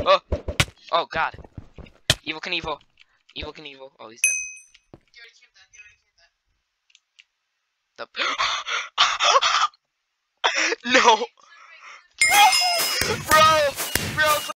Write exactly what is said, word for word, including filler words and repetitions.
Oh, oh God. Evil Knievel. Evil Knievel. Oh, he's dead. The no. Bro, bro.